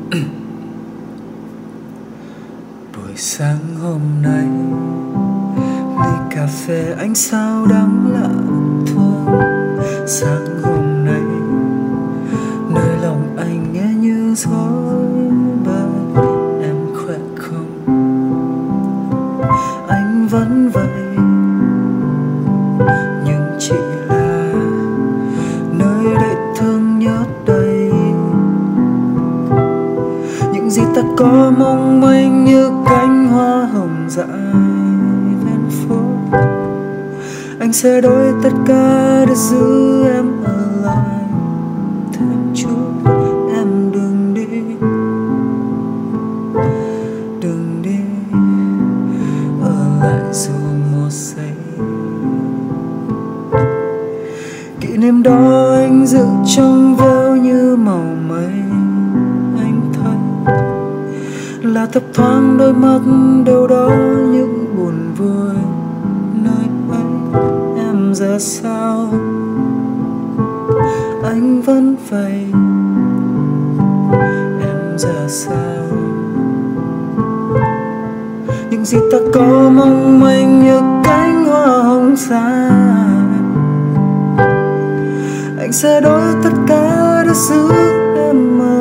Buổi sáng hôm nay, ly cà phê anh sao đắng lạ thường. Sáng hôm nay, nơi lòng anh nghe như dối bời. Em khỏe không? Anh vẫn vậy, nhưng chỉ là nơi để thương nhớ đây. Những gì ta có mong manh như cánh hoa hồng dại ven phố. Anh sẽ đổi tất cả để giữ em ở lại thêm chút. Em đừng đi, đừng đi, ở lại dù một giây. Kỷ niệm đó anh giữ trong veo như màu mây. Anh thấy là thấp thoáng đôi mắt đâu đó những buồn vui nơi ấy. Em ra sao? Anh vẫn vậy. Em ra sao? Những gì ta có mong manh như cánh hoa hồng dài. Anh sẽ đổi tất cả để giữ em ở